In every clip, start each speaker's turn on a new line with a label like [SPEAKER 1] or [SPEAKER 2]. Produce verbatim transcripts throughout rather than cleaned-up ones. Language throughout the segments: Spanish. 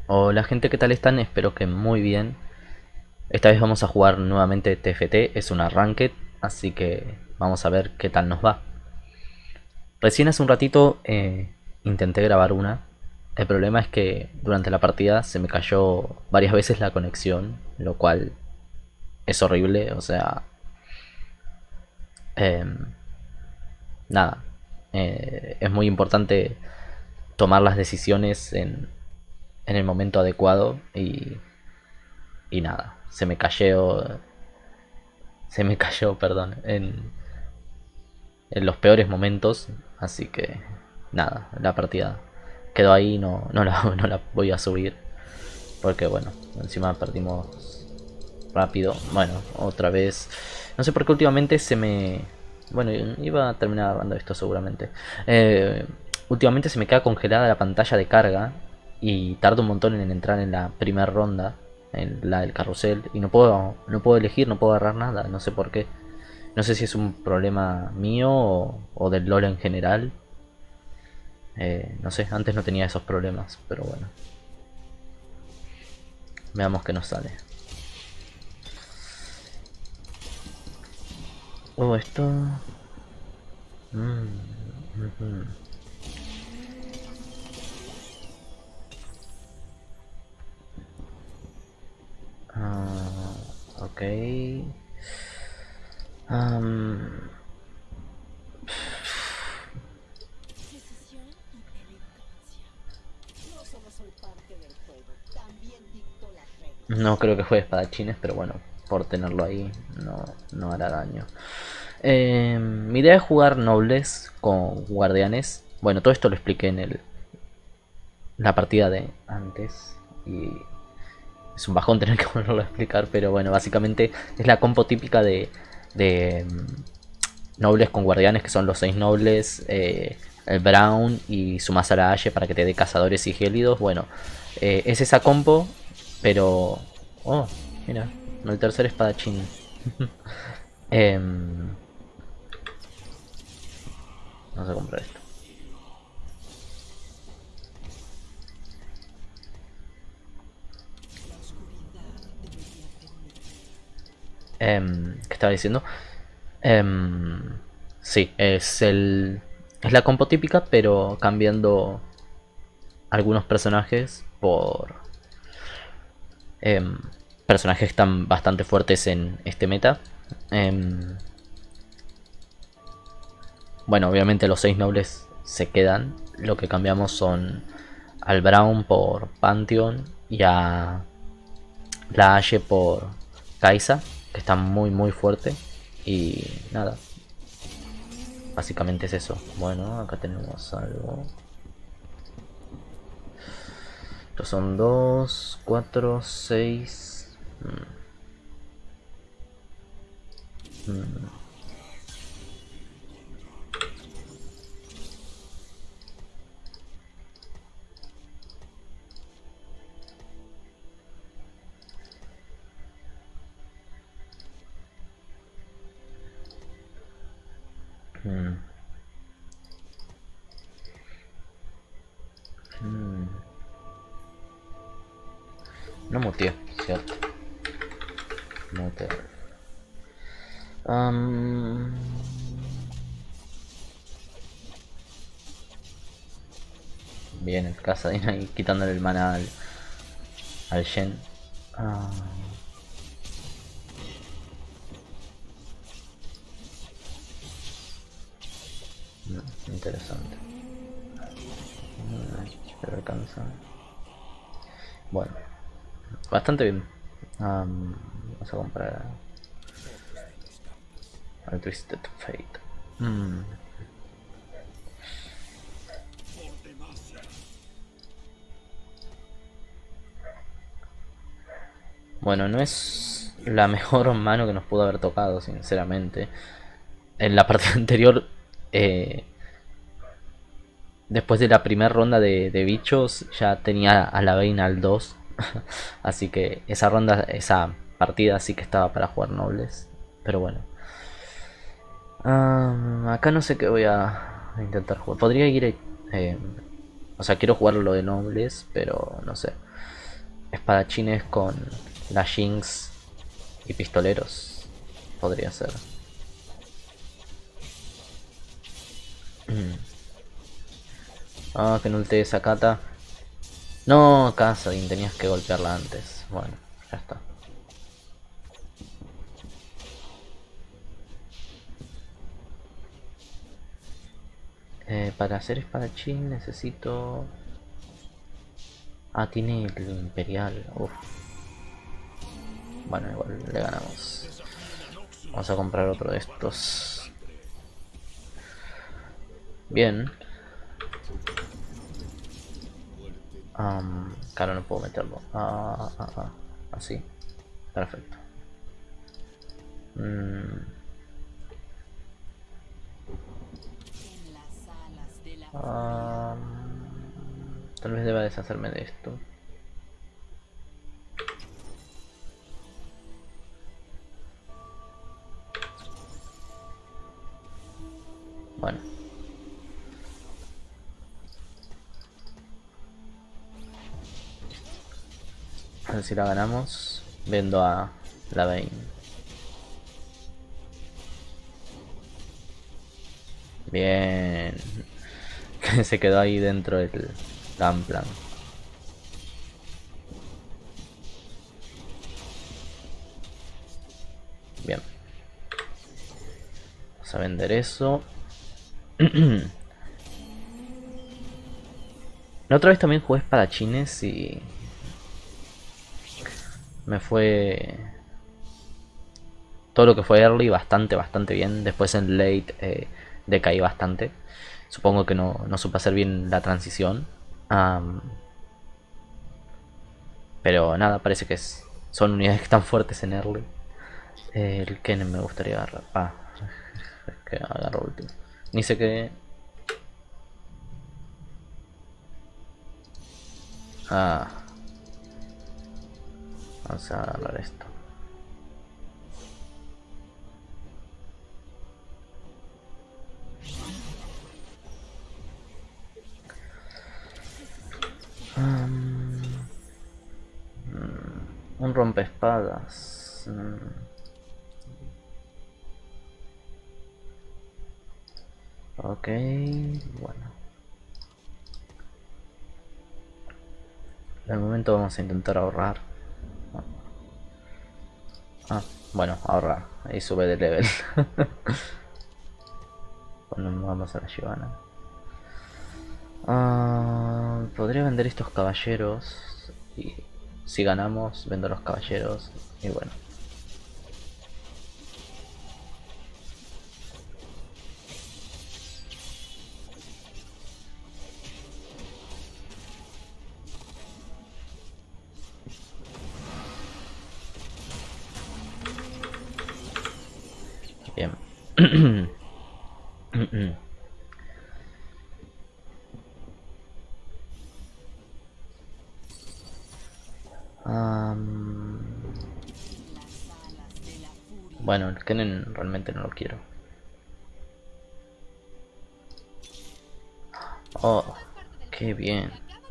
[SPEAKER 1] Hola gente, ¿qué tal están? Espero que muy bien. Esta vez vamos a jugar nuevamente T F T, es una ranked, así que vamos a ver qué tal nos va. Recién hace un ratito eh, intenté grabar una. El problema es que durante la partida se me cayó varias veces la conexión, lo cual es horrible, o sea... em, nada, eh, es muy importante tomar las decisiones en, en el momento adecuado y, y nada, se me cayó se me cayó, perdón, en, en los peores momentos, así que nada, la partida quedó ahí, no, no, la, no la voy a subir, porque bueno, encima perdimos rápido, bueno, otra vez, no sé por qué últimamente se me... Bueno, iba a terminar hablando de esto seguramente. Eh, últimamente se me queda congelada la pantalla de carga y tarda un montón en entrar en la primera ronda, en la del carrusel, y no puedo, no puedo elegir, no puedo agarrar nada, no sé por qué. No sé si es un problema mío o, o del LoL en general. Eh, no sé, antes no tenía esos problemas, pero bueno. Veamos qué nos sale. Oh, esto... Mm, ujú. Ah, ok. Am,
[SPEAKER 2] Precisión y elegancia. No solo soy parte del juego, también dicto las
[SPEAKER 1] no
[SPEAKER 2] reglas.
[SPEAKER 1] creo que juegue espadachines, pero bueno, por tenerlo ahí no, no hará daño. Eh, mi idea es jugar nobles con guardianes. Bueno, todo esto lo expliqué en el, la partida de antes. Y es un bajón tener que volverlo a explicar, pero bueno, básicamente es la compo típica de, de mm, nobles con guardianes, que son los seis nobles, eh, el Brown y su Masara Ashe para que te dé cazadores y gélidos. Bueno, eh, es esa compo, pero... Oh, mira, el tercer espadachín. Em, Vamos a comprar esto.
[SPEAKER 2] La oscuridad debería temerme.
[SPEAKER 1] Em, ¿Qué estaba diciendo? Em, sí, es el... Es la compo típica, pero cambiando algunos personajes por em, personajes que están bastante fuertes en este meta. Em, bueno, obviamente los seis nobles se quedan. Lo que cambiamos son al Brown por Pantheon y a la Ashe por Kaisa, que está muy muy fuerte. Y nada, básicamente es eso. Bueno, acá tenemos algo. Estos son dos, cuatro, seis. No muteé, cierto. Mutear. Um, bien, el Casadin ahí quitándole el mana al, al Shen. Ah, no, interesante. Mm, pero alcanza. Bueno, bastante bien. Um, vamos a comprar al Twisted Fate. Mm, bueno, no es la mejor mano que nos pudo haber tocado, sinceramente. En la parte anterior, eh, después de la primera ronda de, de bichos, ya tenía a la Vayne al dos. Así que esa ronda, esa partida sí que estaba para jugar nobles. Pero bueno. Ah, acá no sé qué voy a intentar jugar. Podría ir... eh, o sea, quiero jugar lo de nobles, pero no sé. espadachines con la Jinx y pistoleros. Podría ser. Ah, que no ultee esa Kata. No, Kassadin, tenías que golpearla antes. Bueno, ya está. Eh, para hacer espadachín necesito... Ah, tiene el imperial. Uf. Bueno, igual le ganamos. Vamos a comprar otro de estos. Bien. Um, claro, no puedo meterlo. Ah, ah, ah. Así. Perfecto. Mm. Um, tal vez deba deshacerme de esto. Bueno. A ver si la ganamos. Vendo a la Vayne. Bien. Que se quedó ahí dentro del Gunplan. Bien. Vamos a vender eso. La otra vez también jugué espadachines y... me fue... todo lo que fue early bastante, bastante bien. Después en late eh, decaí bastante. Supongo que no, no supe hacer bien la transición. Um, pero nada, parece que es, son unidades que están fuertes en early. Eh, el Kennen me gustaría agarrar. Ah, es que agarro último. Ni sé qué... Ah. Vamos a agarrar esto. Um, un rompespadas. Um, ok, bueno. De momento vamos a intentar ahorrar. Ah, bueno, ahorrar. Ahí sube de level. Bueno, vamos a la Shyvana. Uh, podría vender estos caballeros. Y si ganamos, vendo los caballeros. Y bueno. Bien. um, bueno, el Kennen realmente no lo quiero. Oh, qué bien.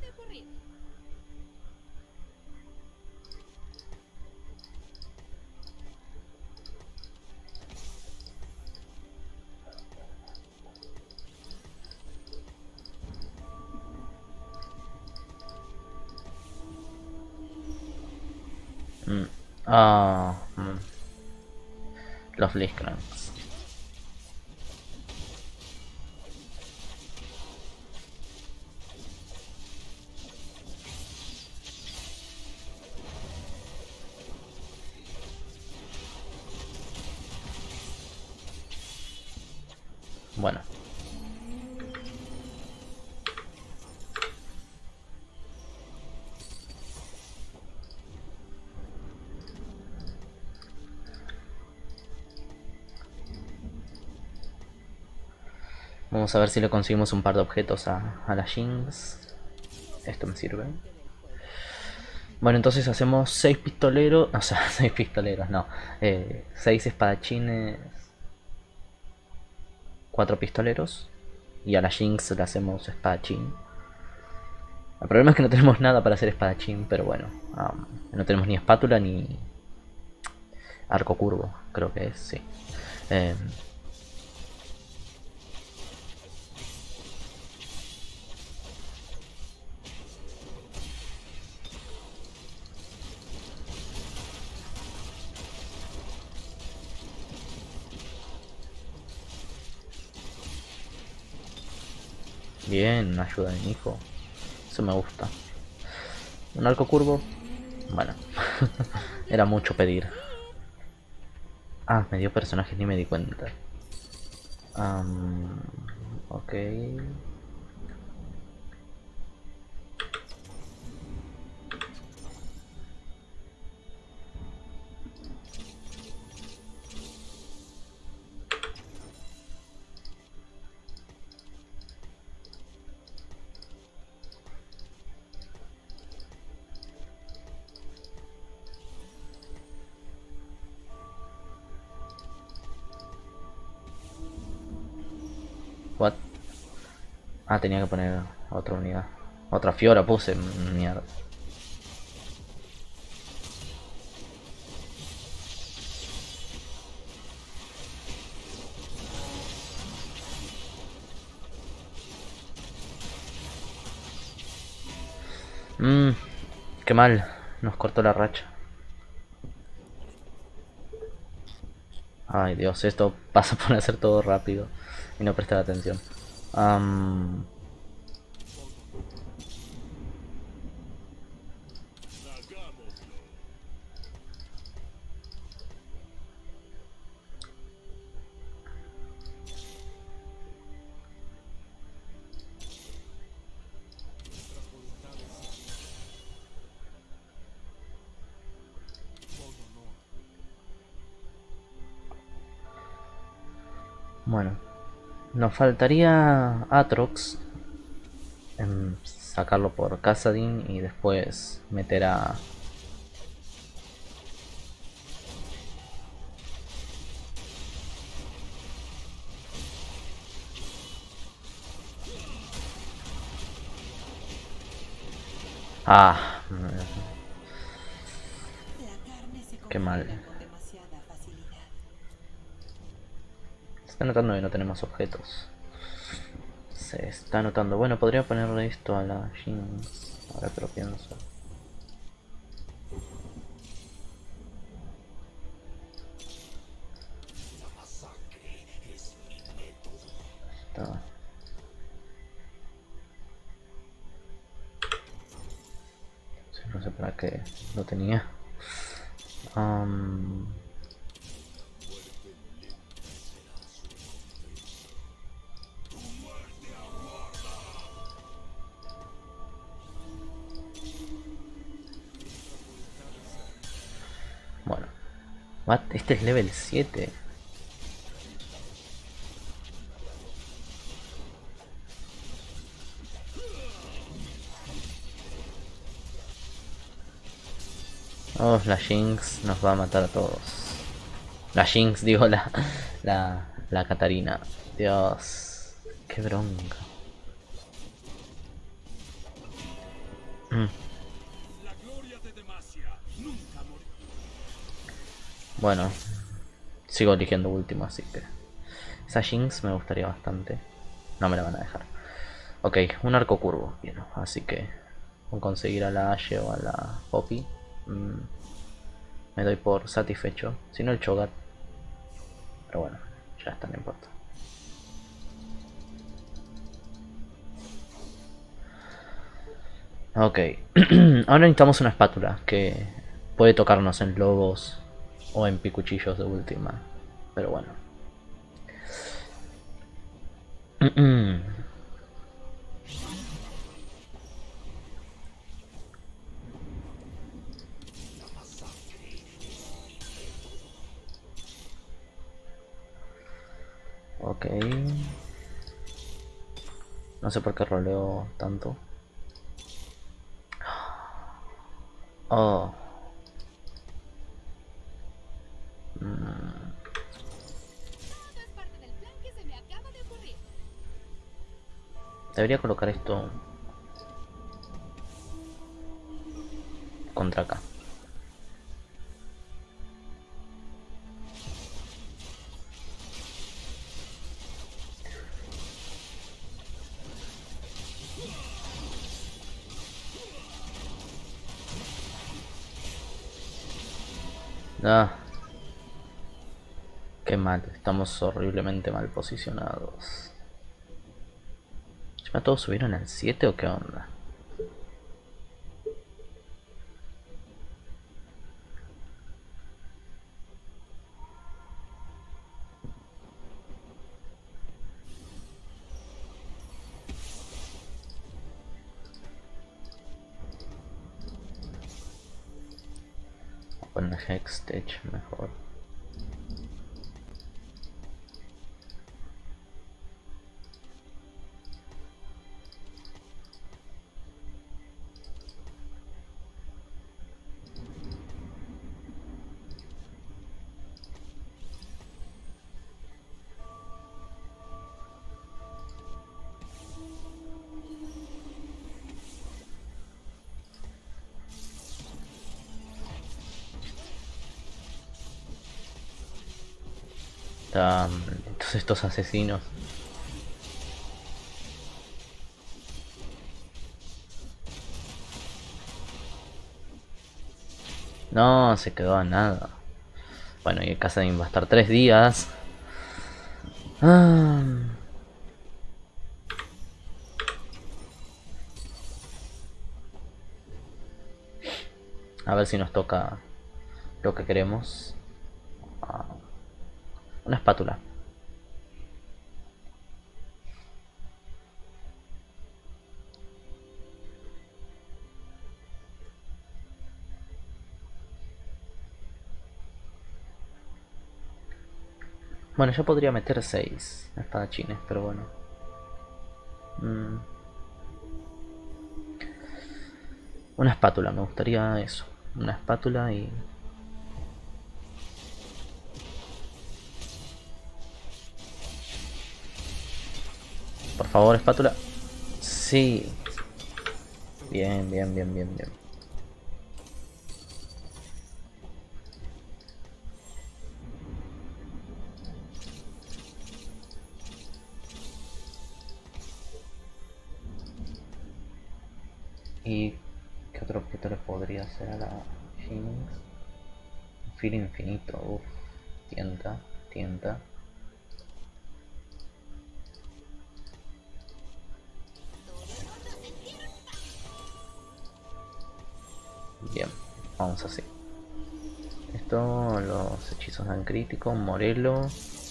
[SPEAKER 1] Mm. Ah, mm. Los Blitzcranks. Bueno. Vamos a ver si le conseguimos un par de objetos a, a la Jinx. Esto me sirve. Bueno, entonces hacemos seis pistoleros. O sea, seis pistoleros, no. Eh, seis espadachines. Cuatro pistoleros. Y a la Jinx le hacemos espadachín. El problema es que no tenemos nada para hacer espadachín, pero bueno. Um, no tenemos ni espátula ni arco curvo, creo que es, sí. Eh, bien, ayuda de mi hijo. Eso me gusta. Un arco curvo. Bueno. Era mucho pedir. Ah, me dio personajes, ni me di cuenta. Um, ok. What? Ah, tenía que poner otra unidad. Otra Fiora puse, mierda. Mmm, qué mal. Nos cortó la racha. Ay Dios, esto pasa por hacer todo rápido y no prestar atención. Um, bueno, nos faltaría Atrox. En sacarlo por Kassadin y después meter a... Ah, qué mal. Se está notando que no tenemos objetos. Se está notando. Bueno, podría ponerle esto a la Jinx. Ahora que lo pienso. Está. No sé para qué lo tenía. Um... Bueno. What? Este es level siete. Oh, la Jinx nos va a matar a todos. La Jinx, digo, la, la, la Katarina. Dios, qué bronca. Mm. Bueno, sigo eligiendo último, así que... Esa Jinx me gustaría bastante. No me la van a dejar. Ok, un arco curvo, bien, así que... Con conseguir a la Ashe o a la Poppy... Mmm, me doy por satisfecho. Si no el Cho'Gath. Pero bueno, ya está, no importa. Ok. Ahora necesitamos una espátula que puede tocarnos en lobos o en picuchillos de última. Pero bueno. Ok. No sé por qué roleo tanto. Oh. Mm. Debería colocar esto contra acá. Ah, qué mal, estamos horriblemente mal posicionados. ¿Ya todos subieron al siete o qué onda? Con el Hextech mejor. Están todos estos asesinos. No, se quedó a nada. Bueno, y Kassadin va a estar tres días. Ah. A ver si nos toca lo que queremos. Ah. Una espátula. Bueno, yo podría meter seis espadachines, pero bueno. Mm. Una espátula, me gustaría eso. Una espátula y... Por favor, espátula. Sí. Bien, bien, bien, bien, bien. ¿Y qué otro objeto le podría hacer a la Jinx? Un filo infinito, uff. Tienta, tienta. Bien, vamos así. Esto, los hechizos dan crítico, Morelo.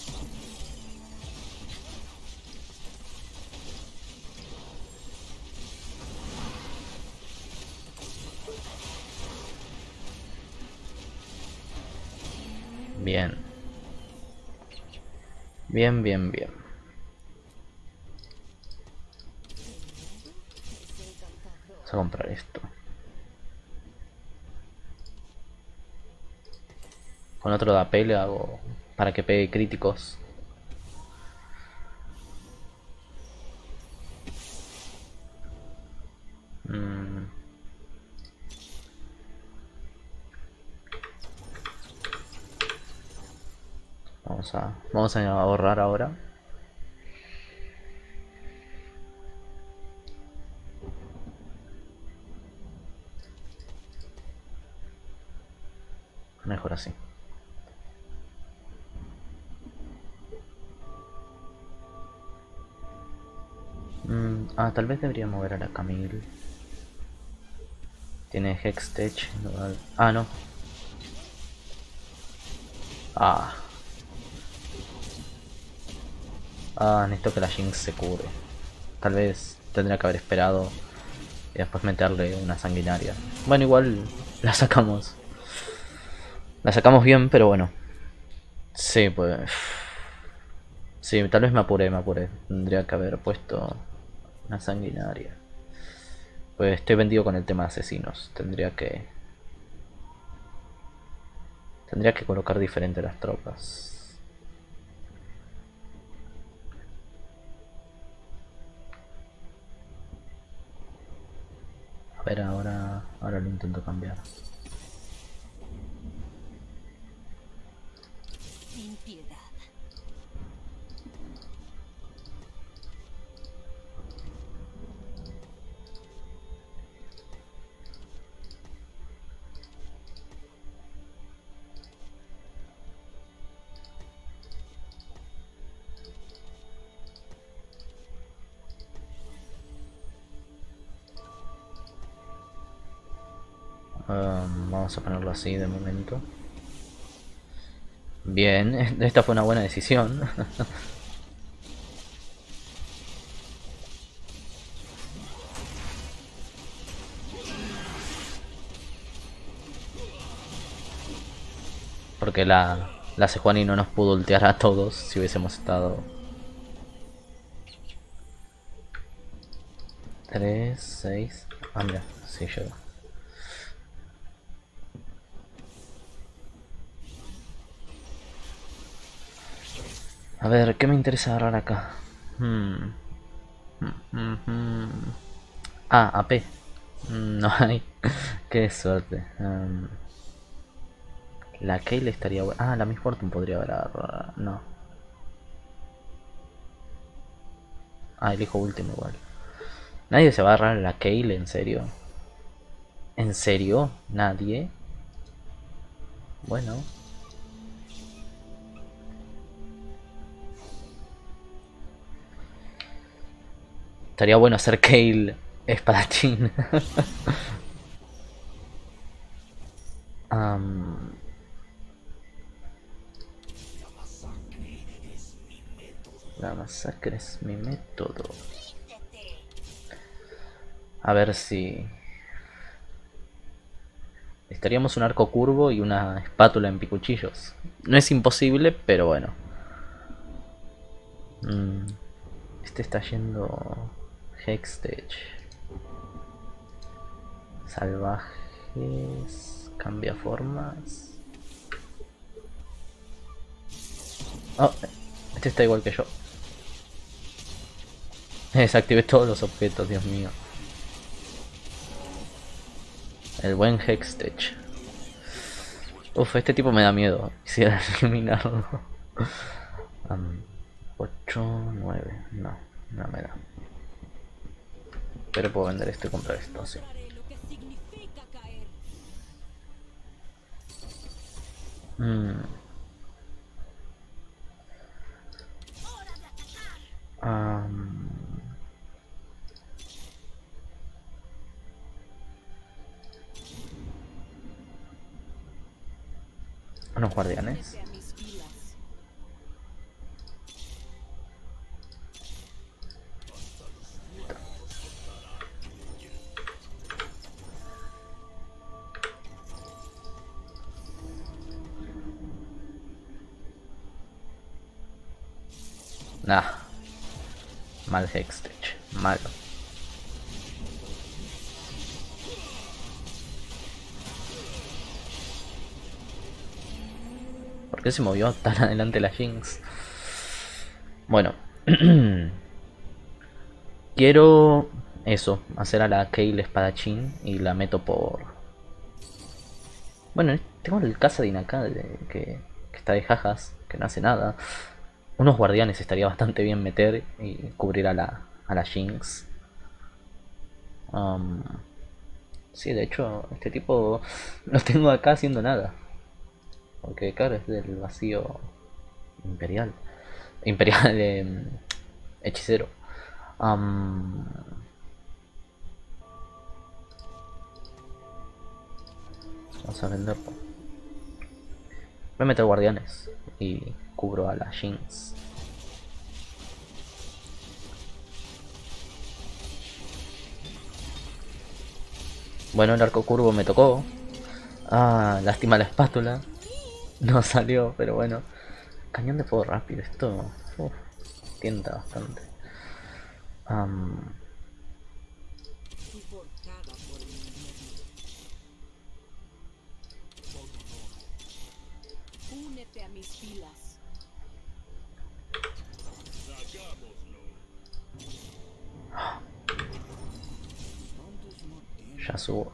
[SPEAKER 1] Bien. Bien, bien, bien. Vamos a comprar esto. Con otro de A P le hago para que pegue críticos. Mm. Vamos a, vamos a ahorrar ahora. Mejor así. Mm, ah, tal vez debería mover a la Camille. Tiene Hextech. Ah, no. Ah. Ah, necesito que la Jinx se cure. Tal vez tendría que haber esperado y después meterle una sanguinaria. Bueno, igual la sacamos. La sacamos bien, pero bueno. Sí, pues... Sí, tal vez me apuré, me apuré. Tendría que haber puesto una sanguinaria. Pues estoy vendido con el tema de asesinos. Tendría que... Tendría que colocar diferente las tropas. Pero ahora, ahora lo intento cambiar.
[SPEAKER 2] Sin piedad.
[SPEAKER 1] Um, vamos a ponerlo así de momento. Bien, esta fue una buena decisión. Porque la, la Sejuani no nos pudo ultear a todos si hubiésemos estado... tres, seis... Ah, mira, sí llegó. A ver, ¿qué me interesa agarrar acá? Hmm. Hmm, hmm, hmm. Ah, A P. Mm, no hay. Qué suerte. Um, la Kayle estaría buena. Ah, la Miss Fortune podría haber agarrado. No. Ah, elijo último igual. Nadie se va a agarrar a la Kayle, en serio. ¿En serio? ¿Nadie? Bueno. Estaría bueno hacer Kayle espadachín. um, la masacre es mi método. A ver si... Estaríamos un arco curvo y una espátula en picuchillos. No es imposible, pero bueno. Mm, este está yendo... Hextech. Salvajes. Cambia formas. Oh, este está igual que yo. Desactivé todos los objetos, Dios mío. El buen Hextech. Uf, este tipo me da miedo. Quisiera eliminarlo. um, ocho, nueve. No, no me da. Pero puedo vender esto y comprar esto, sí. Mm. Um. Unos guardianes. Nah. Mal Hextech. Malo. ¿Por qué se movió tan adelante la Jinx? Bueno. Quiero... Eso. Hacer a la Kayle espadachín. Y la meto por... Bueno, tengo el Casadin acá. De, que, que está de jajas. Que no hace nada. Unos guardianes estaría bastante bien meter. Y cubrir a la, a la Jinx. Um, sí, de hecho, este tipo no tengo acá haciendo nada. Porque claro, es del vacío imperial. Imperial eh, hechicero. Um, vamos a venderlo. Voy a meter guardianes y cubro a la Jinx. Bueno, el arco curvo me tocó. Ah, lástima la espátula. No salió, pero bueno. Cañón de fuego rápido, esto uf, tienta bastante. Um,
[SPEAKER 2] Únete a mis filas.
[SPEAKER 1] Ya subo.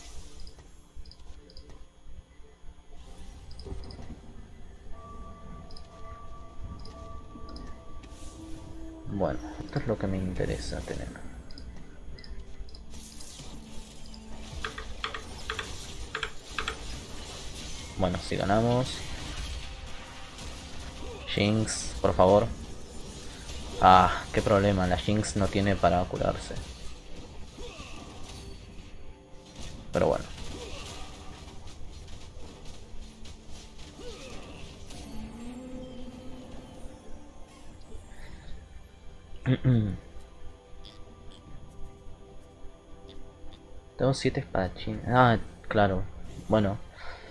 [SPEAKER 1] Bueno, esto es lo que me interesa tener. Bueno, si ganamos. Jinx, por favor. Ah, qué problema, la Jinx no tiene para curarse. Pero bueno. Tengo siete espadachines. Ah, claro. Bueno.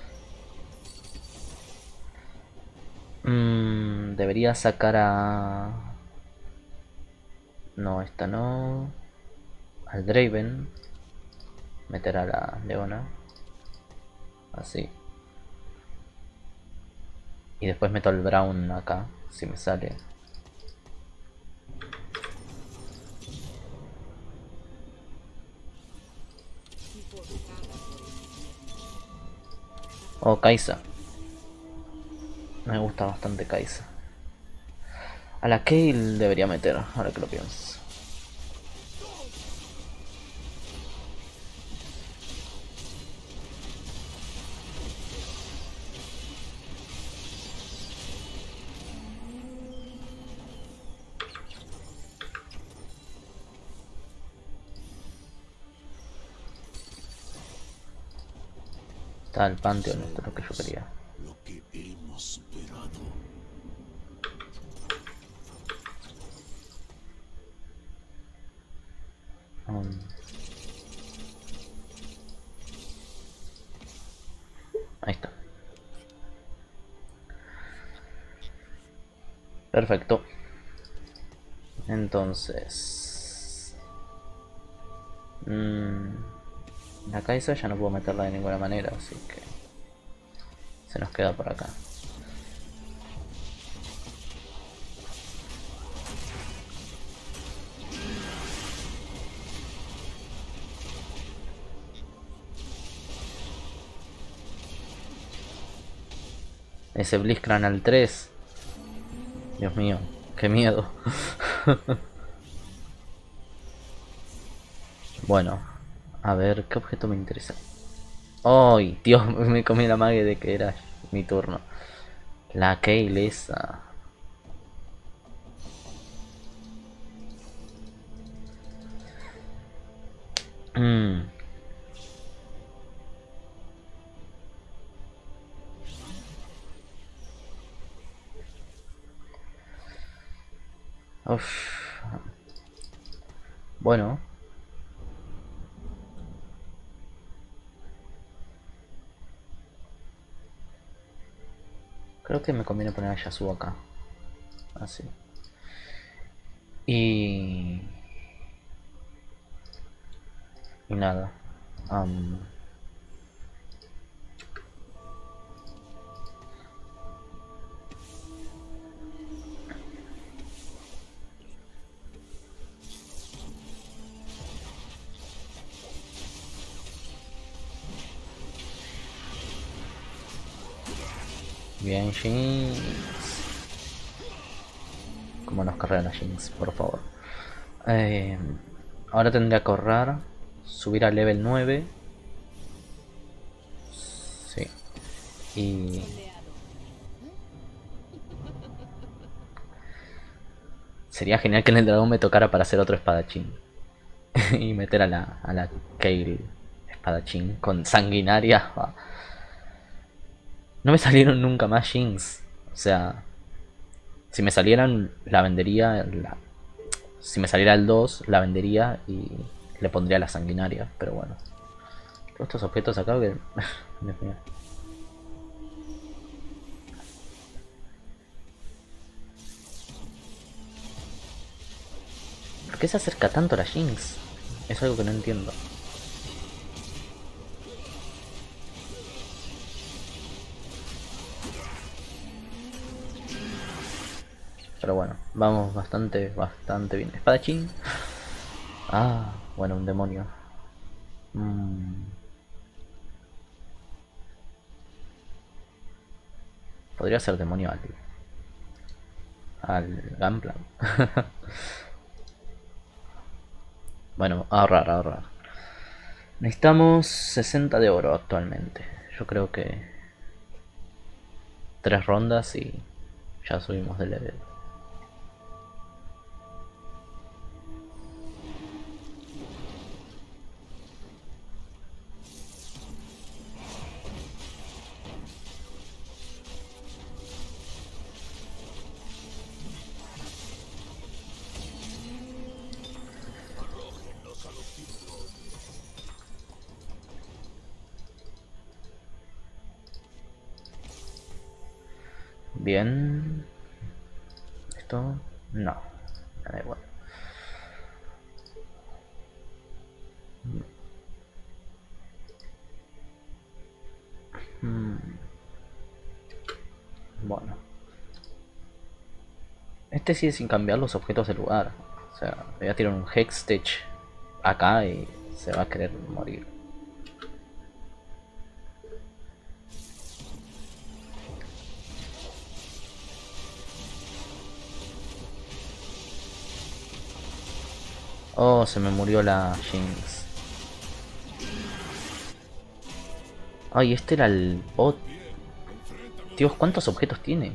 [SPEAKER 1] Mm, debería sacar a... No, esta no. Al Draven. Meter a la Leona. Así. Y después meto al Brown acá. Si me sale. Oh, Kai'Sa. Me gusta bastante Kai'Sa. A la Kayle debería meter, ahora que lo pienso. Está el Pantheon, esto es lo que yo quería.
[SPEAKER 3] Lo que hemos superado.
[SPEAKER 1] Um, ahí está. Perfecto. Entonces... Mmm, la Kai'Sa ya no puedo meterla de ninguna manera, así que... Se nos queda por acá. Ese Blitzcrank al tres. Dios mío, qué miedo. Bueno, a ver, ¿qué objeto me interesa? ¡Ay, Dios! Me comí la magia de que era mi turno. La Kayle esa. Mmm. Uf. Bueno. Creo que me conviene poner a Yasuo acá. Así. Y... Y nada. Um... Bien, Jinx. Como nos carrea la Jinx, por favor. Eh, ahora tendría que ahorrar. Subir al level nueve. Sí. Y... Sería genial que en el dragón me tocara para hacer otro espadachín. Y meter a la, a la Kayle espadachín con sanguinaria. No me salieron nunca más Jinx. O sea, si me salieran, la vendería. La... Si me saliera el dos, la vendería y le pondría la sanguinaria. Pero bueno. Todos estos objetos acá que... Dios mío. ¿Por qué se acerca tanto a la Jinx? Es algo que no entiendo. Pero bueno, vamos bastante, bastante bien. Espadachín. Ah, bueno, un demonio. Mm, podría ser demonio al, al Gunplan. Bueno, ahorrar, ahorrar. Necesitamos sesenta de oro actualmente. Yo creo que tres rondas y ya subimos de level. Bien. Esto no. Me da igual. Mm, bueno. Este sigue sin cambiar los objetos del lugar. O sea, voy a tirar un Hextech acá y se va a querer morir. Oh, se me murió la Jinx. Ay, este era el bot. Dios, ¿cuántos objetos tiene?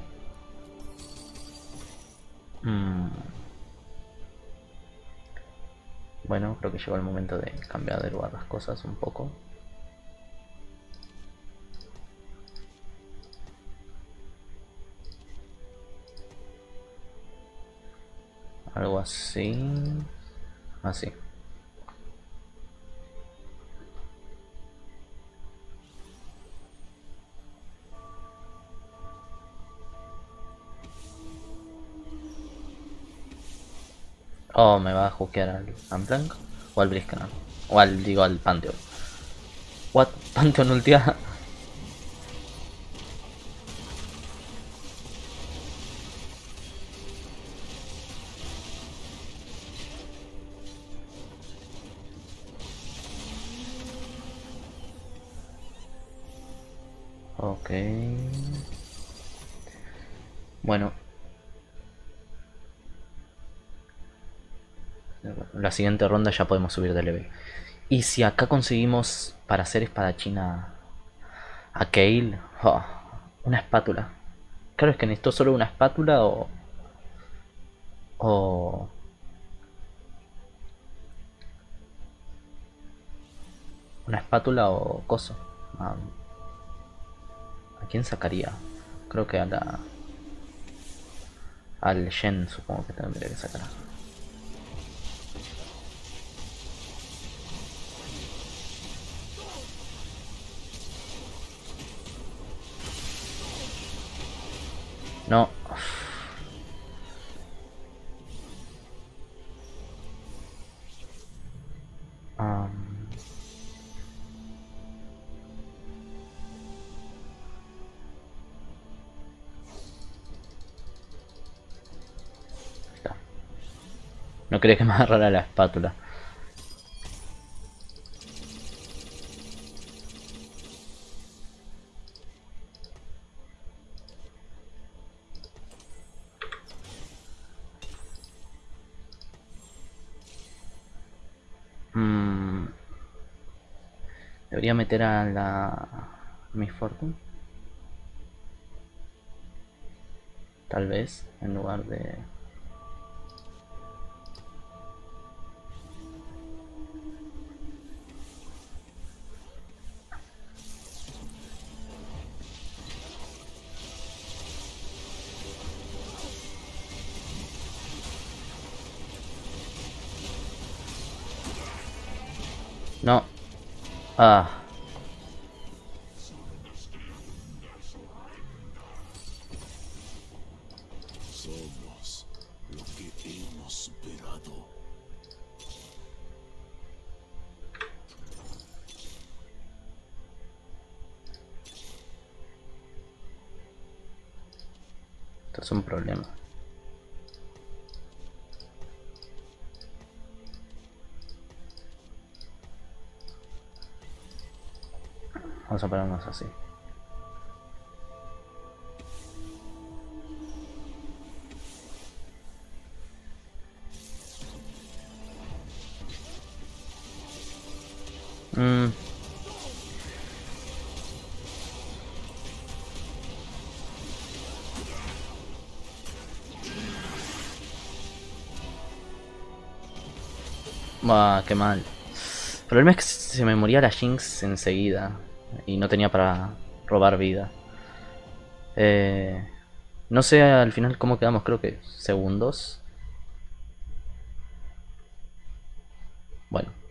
[SPEAKER 1] Mm. Bueno, creo que llegó el momento de cambiar de lugar las cosas un poco. Algo así. Así. Oh, me va a jukear al Gangplank o al Blitzcrank. O al, digo, al Pantheon. What? Pantheon ultia. Ok. Bueno. La siguiente ronda ya podemos subir de level. Y si acá conseguimos para hacer espadachina a Kayle, oh, una espátula. Claro, es que necesito solo una espátula o... O... Una espátula o coso. Ah, ¿a quién sacaría? Creo que a la... Al Shen supongo que tendría que sacar. No. Um... Está. No quería que me agarrara la espátula. Mm, debería meter a la Miss Fortune. Tal vez, en lugar de... No. Ah.
[SPEAKER 3] Somos lo que hemos superado.
[SPEAKER 1] Esto es un problema. Vamos a pararnos así. Mm. Ah, qué mal. El problema es que se me moría la Jinx enseguida. Y no tenía para robar vida. Eh, no sé al final cómo quedamos, creo que segundos. Bueno.